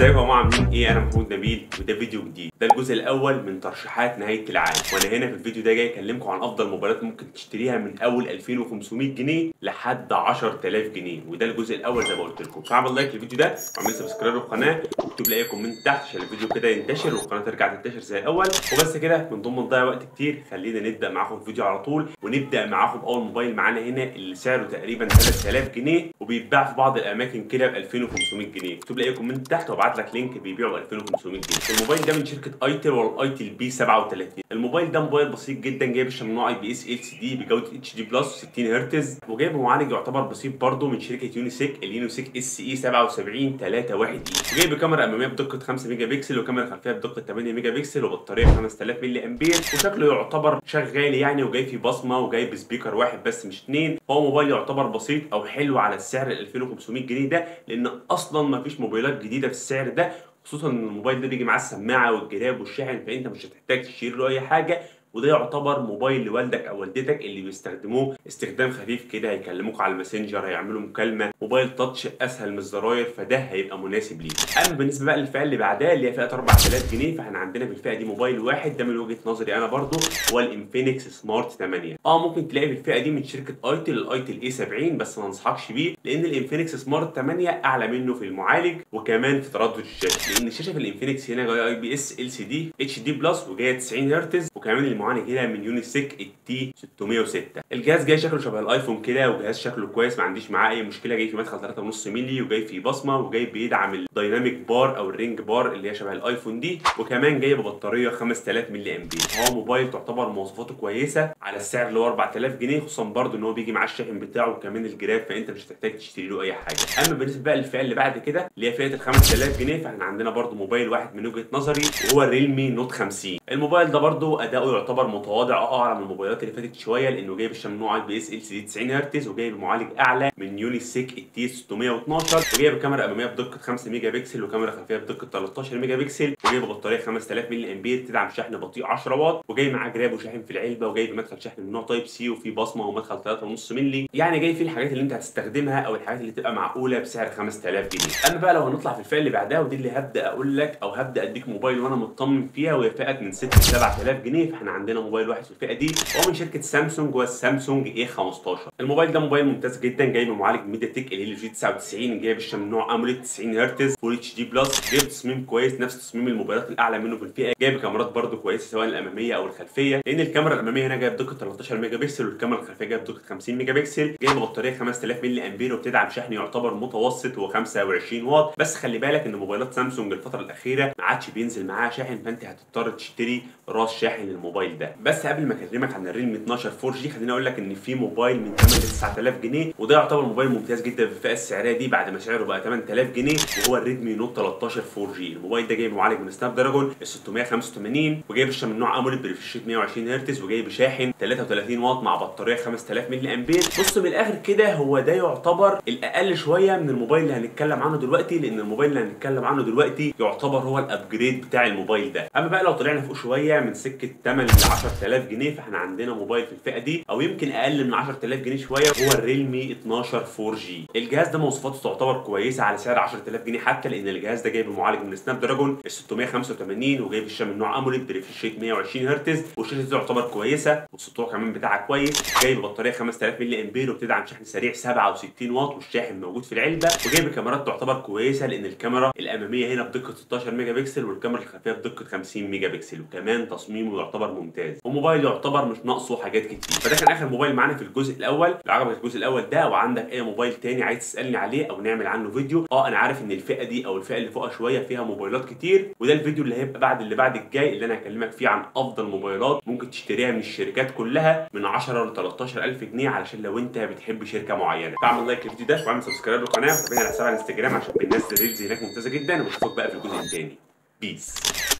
ازيكم يا جماعه، عاملين ايه؟ انا محمود نبيل وده فيديو جديد. ده الجزء الاول من ترشيحات نهايه العام، وانا هنا في الفيديو ده جاي اكلمكم عن افضل موبايلات ممكن تشتريها من اول 2500 جنيه لحد 10000 جنيه، وده الجزء الاول زي ما قلت لكم. فاعمل لايك للفيديو ده واعمل سبسكرايب للقناه واكتب لي اي كومنت تحت عشان الفيديو كده ينتشر والقناه ترجع تنتشر زي الاول. وبس كده، من ضمن نضيع وقت كتير خلينا نبدا معاكم الفيديو على طول، ونبدا معاكم باول موبايل معانا هنا اللي سعره تقريبا 3000 جنيه وبيتباع في بعض الاماكن كده ب 2500 جنيه. اكتب لي اي كومنت تحت وابعت لك لينك بيبيعه ب 2500 جنيه. الموبايل ده من شركه ايتل والايتل بي 37. الموبايل ده موبايل بسيط جدا، جايب الشماعه اي بي اس ال سي دي بجوده اتش دي بلس 60 هرتز، وجايب معالج يعتبر بسيط برده من شركه يونيسيك اليونيسيك اس اي 77 31 اي، وجايب كاميرا اماميه بدقه 5 ميجا بكسل وكاميرا خلفيه بدقه 8 ميجا بكسل وبطاريه 5000 ملي امبير، وشكله يعتبر شغال يعني، وجاي فيه بصمه وجايب سبيكر واحد بس مش اثنين. هو موبايل يعتبر بسيط او حلو على السعر ال 2500 جنيه ده، لان اصلا ما فيش موبايلات جديده في السعر ده، خصوصا ان الموبايل ده بيجي معاه السماعه والجراب والشاحن، فانت مش هتحتاج تشتري له اي حاجه. وده يعتبر موبايل لوالدك او والدتك اللي بيستخدموه استخدام خفيف كده، هيكلموك على الماسنجر، هيعملوا مكالمه، موبايل تاتش اسهل من الزراير، فده هيبقى مناسب ليه. اما بالنسبه بقى للفئه اللي بعدها اللي هي فئه 4000 جنيه، فاحنا عندنا في الفئه دي موبايل واحد، ده من وجهه نظري انا برضو، هو الانفينكس سمارت 8. ممكن تلاقي في الفئه دي من شركه ايتل الايتل اي 70، بس ما انصحكش بيه لان الانفينكس سمارت 8 اعلى منه في المعالج وكمان في تردد الشاشه، لان الشاشه في الانفينكس هنا جايه اي بي اس ال سي دي اتش دي بلس وجايه 90 هرتز، وكمان المعالج هنا من يونيسيك التي 606. الجهاز جاي شكله شبه الايفون كده، وجهاز شكله كويس، ما عنديش معاه اي مشكله. جاي في مدخل 3.5 مللي وجاي فيه بصمه وجاي بيدعم الدايناميك بار او الرينج بار اللي هي شبه الايفون دي، وكمان جاي ببطاريه 5000 ملي امبير. هو موبايل تعتبر مواصفاته كويسه على السعر اللي هو 4000 جنيه، خصوصا برده ان هو بيجي معاه الشاحن بتاعه وكمان الجراب، فانت مش هتحتاج تشتري له اي حاجه. اما بالنسبه بقى للفئه اللي بعد كده اللي هي فئه ال 5000 جنيه، فاحنا عندنا برده موبايل واحد من وجهه نظري وهو الريلمي نوت 50. الموبايل ده برده اداؤه يعتبر متواضع، اعلى من الموبايلات اللي فاتت شويه، لانه جايب الشماعه اي بي اس ال سي دي 90 هرتز وجايب معالج اعلى من يونيسيك التي 612، وجايب كاميرا اماميه بدقه 5 ميجا بكسل وكاميرا خلفيه بدقه 13 ميجا بكسل، وجايب بطاريه 5000 ملي امبير تدعم شحن بطيء 10 واط، وجاي معاه جراب وشاحن في العلبه، وجايب مدخل شحن من نوع تايب سي وفي بصمه ومدخل 3.5 مللي، يعني جاي فيه الحاجات اللي انت هتستخدمها او الحاجات اللي تبقى معقوله بسعر 5000 جنيه. اما بقى لو هنطلع في الفئه اللي بعدها، ودي اللي هبدا اقول لك او هبدا اديك موبايل وانا مطمن فيها، وهي فئه من 6 ل 7000 جنيه، فاحنا عندنا موبايل واحد في الفئه دي وهو من شركه سامسونج، والسامسونج اي 15. الموبايل ده موبايل ممتاز جدا، جايب معالج ميديا تك ال جي 99، جايب الشاشه من نوع اموليد 90 هرتز فول اتش دي بلس، جايب تصميم كويس نفس تصميم الموبايلات الاعلى منه في الفئه، جايب كاميرات برده كويسه سواء الاماميه او الخلفيه، لان الكاميرا الاماميه هنا جايب دقه 13 ميجا بكسل والكاميرا الخلفيه جايب دقه 50 ميجا بكسل، جايب بطاريه 5000 ملي امبير وبتدعم شحن يعتبر متوسط هو 25 واط. بس خلي بالك ان موبايلات سامسونج الفتره الاخيره ما عادش بينزل معاها شاحن، فانت هتضطر تشتري راس شاحن للموبايل ده. بس قبل ما اكلمك عن الريلمي 12 4 جي، خليني اقول لك ان في موبايل من 8 ل 9000 جنيه، وده يعتبر موبايل ممتاز جدا في الفئه السعريه دي بعد ما سعره بقى 8000 جنيه، وهو الريدمي نوت 13 4 جي. الموبايل ده جايب معالج من سناب دراجون ال 685 وجايب الشاشه من نوع اموليد بريفريش 120 هرتز وجايب شاحن 33 واط مع بطاريه 5000 ملي امبير. بص من الاخر كده، هو ده يعتبر الاقل شويه من الموبايل اللي هنتكلم عنه دلوقتي، لان الموبايل اللي هنتكلم عنه دلوقتي يعتبر هو الابجريد بتاع الموبايل ده. اما بقى لو طلعنا فوق شويه من سكه 8 ل 10000 جنيه، فاحنا عندنا موبايل في الفئه دي او يمكن اقل من 10000 جنيه شويه، هو الريلمي 12 4 جي. الجهاز ده مواصفاته تعتبر كويسه على سعر 10000 جنيه حتى، لان الجهاز ده جايب معالج من سناب دراجون ال 685 وجايب الشاشه من نوع اموليد بريفريش 120 هرتز، والشاشه دي تعتبر كويسه والسطوع كمان بتاعها كويس، جايب بطاريه 5000 ملي امبير وبتدعم شحن سريع 67 واط والشاحن موجود في العلبه، وجايب كاميرات تعتبر كويسه، لان الكاميرا الاماميه هنا بدقه 16 ميجا بكسل والكاميرا الخلفيه بدقه 50 ميجا بكسل، وكمان تصميمه يعتبر ممتاز، وموبايل يعتبر مش ناقصه حاجات كتير. فده كان اخر موبايل معانا في الجزء الاول. لو عجبك الجزء الاول ده او عندك اي موبايل تاني عايز تسالني عليه او نعمل عنه فيديو، انا عارف ان الفئه دي او الفئه اللي فوقها شويه فيها موبايلات كتير، وده الفيديو اللي هيبقى بعد اللي بعد الجاي اللي انا هكلمك فيه عن افضل موبايلات ممكن تشتريها من الشركات كلها من 10 ل 13000 جنيه، علشان لو انت بتحب شركه معينه. فاعمل لايك للفيديو ده واعمل سبسكرايب للقناه وتابعني على حساب على الانستجرام عشان بننزل ريلز هناك ممتازه جدا، واشوفك بقى في الجزء الثاني. بيس.